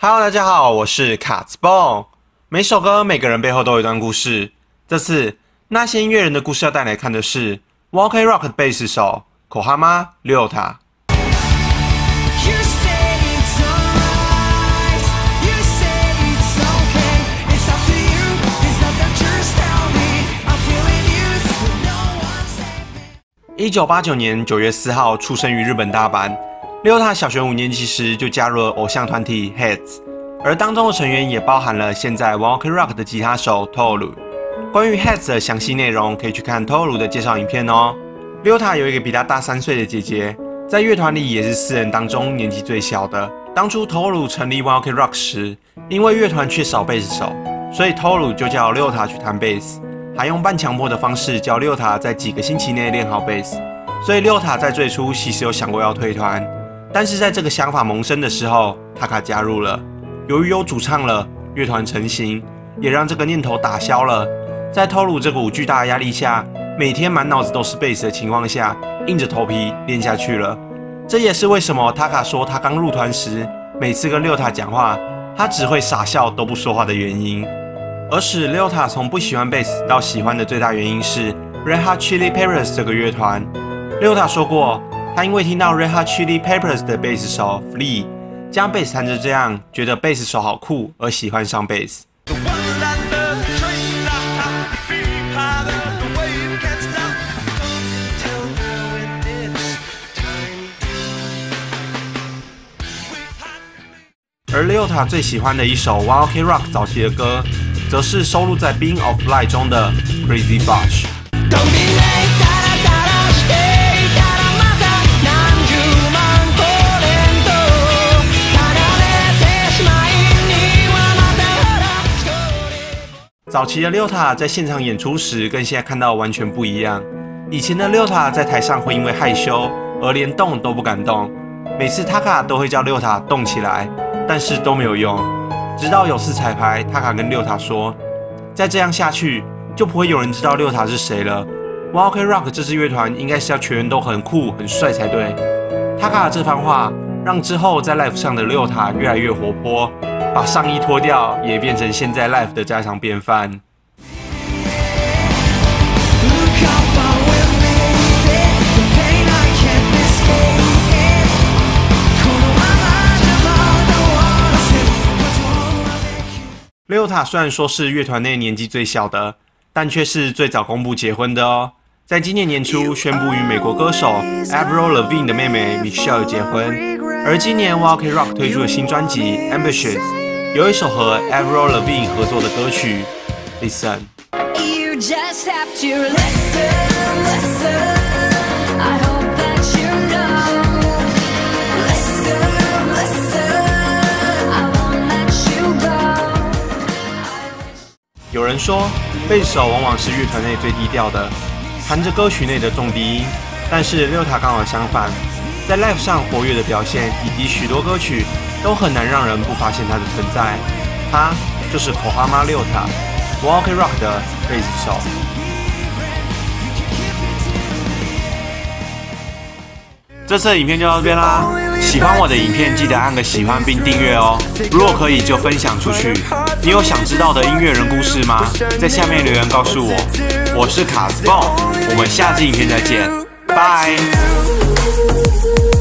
Hello， 大家好，我是卡兹蹦。每首歌每个人背后都有一段故事。这次那些音乐人的故事要带来看的是 Walk Rock 的贝斯手 Kohama Ryota。1989年9月4号出生于日本大阪。Ryota 小学5年级时就加入了偶像团体 Heads， 而当中的成员也包含了现在 Walk Rock 的吉他手 Toru。关于 Heads 的详细内容，可以去看 Toru 的介绍影片哦。Ryota 有一个比他大3岁的姐姐，在乐团里也是4人当中年纪最小的。当初 Toru 成立 Walk Rock 时，因为乐团缺少贝斯手，所以 Toru 就叫 Ryota 去弹贝斯，还用半强迫的方式教 Ryota 在几个星期内练好贝斯。所以 Ryota 在最初其实有想过要退团。但是在这个想法萌生的时候，Taka 加入了。由于有主唱了，乐团成型，也让这个念头打消了。在Toru这股巨大的压力下，每天满脑子都是贝斯的情况下，硬着头皮练下去了。这也是为什么Taka说他刚入团时，每次跟Ryota讲话，他只会傻笑都不说话的原因。而使Ryota从不喜欢贝斯到喜欢的最大原因是 Red Hot Chili Peppers 这个乐团。Ryota说过，他因为听到 Red Hot Chili Peppers 的贝斯手 Flea 将贝斯弹成这样，觉得贝斯手好酷，而喜欢上贝斯。而 Ryota 最喜欢的一首 Walk Rock 早期的歌，则是收录在《Being of Light》中的 Crazy Bunch。早期的Ryota在现场演出时，跟现在看到完全不一样。以前的Ryota在台上会因为害羞而连动都不敢动，每次Taka都会叫Ryota动起来，但是都没有用。直到有次彩排，Taka跟Ryota说，再这样下去就不会有人知道Ryota是谁了。Walk Rock 这支乐团应该是要全员都很酷很帅才对。Taka 这番话让之后在 Live 上的Ryota越来越活泼。把上衣脱掉，也变成现在 Live 的家常便饭。Ryota 虽然说是乐团内年纪最小的，但却是最早公布结婚的哦。在今年年初宣布与美国歌手 Avril Lavigne 的妹妹 Michelle 结婚，而今年 Walk Rock 推出的新专辑 Ambitious。有一首和 Avril Lavigne 合作的歌曲 Listen。 有人说贝斯手往往是乐团内最低调的，弹着歌曲内的重低音，但是Ryota刚好相反，在 Live 上活跃的表现以及许多歌曲都很难让人不发现他的存在。他就是 Kohama Ryota Walk Rock 的贝斯手。这次的影片就到这边啦，喜欢我的影片记得按个喜欢并订阅哦。如果可以就分享出去。你有想知道的音乐人故事吗？在下面留言告诉我。我是卡兹蹦，我们下支影片再见，拜。